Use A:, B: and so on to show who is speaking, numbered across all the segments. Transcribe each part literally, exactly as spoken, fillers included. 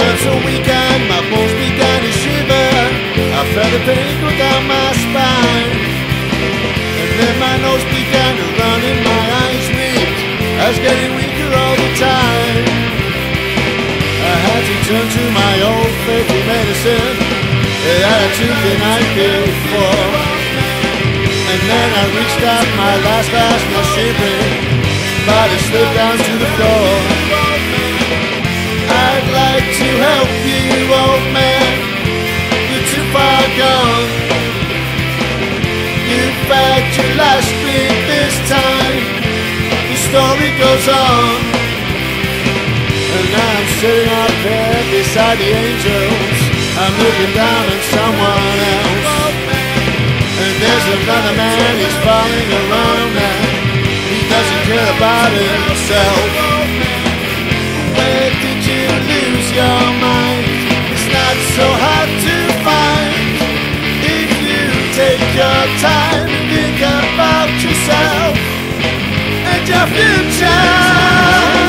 A: felt so weak and my bones began to shiver. I felt the pain go down my spine, and then my nose began to run and my eyes weak. I was getting weaker all the time. I had to turn to my old faithful medicine that I took the night before. And then I reached out my last glass, my shivering body slipped down to the floor. I'd like to help you, old man, you're too far gone. You've had your last drink this time, the story goes on. And now I'm sitting up there beside the angels, I'm looking down on someone else. And there's another man, he's falling around and he doesn't care about himself. Where did you lose your mind? It's not so hard to find if you take your time and think about yourself and your future.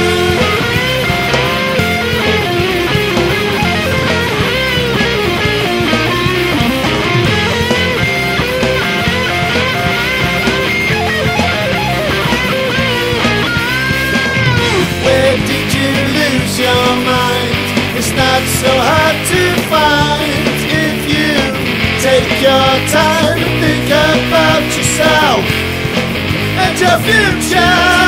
A: Your mind, it's not so hard to find if you take your time and think about yourself and your future.